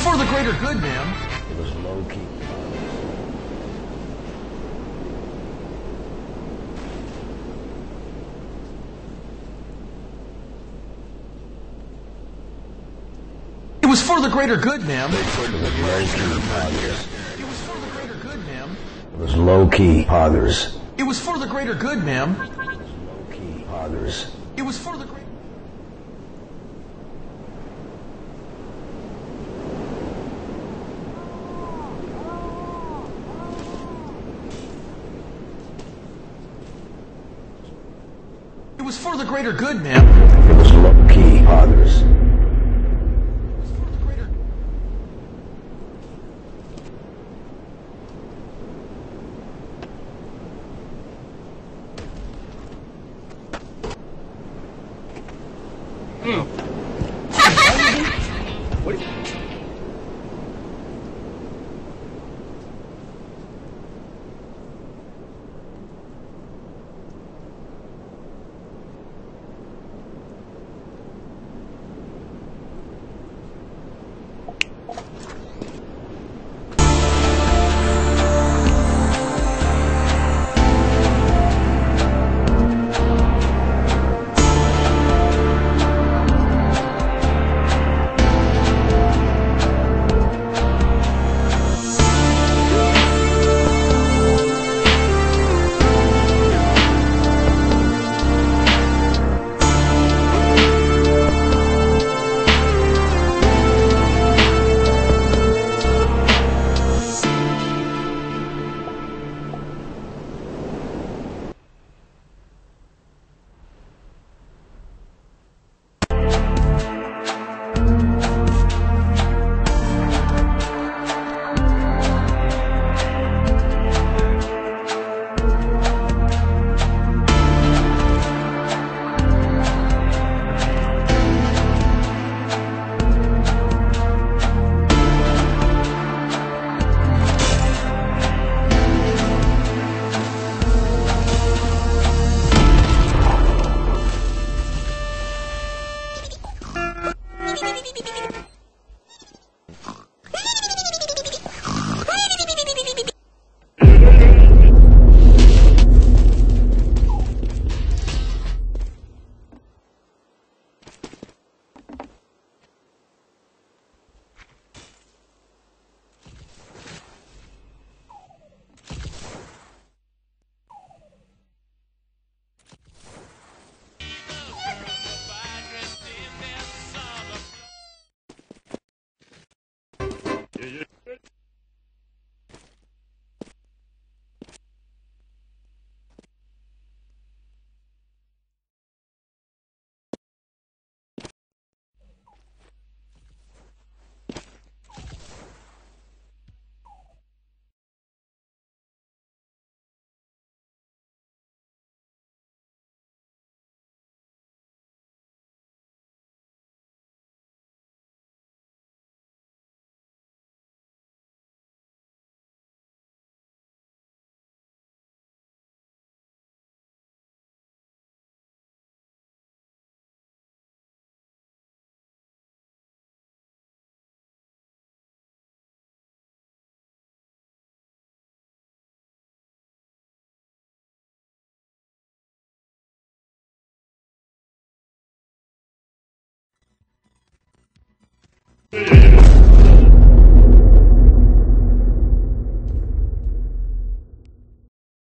for the greater good, ma'am. It was low-key. It was for the greater good, ma'am. It was low-key poggers. It was for the greater good, ma'am. It was low-key poggers. It was for the greater good, ma'am. Low-key poggers. It was for the greater... It was for the greater good, ma'am. It was low-key poggers. It was for the greater... What? Yeah.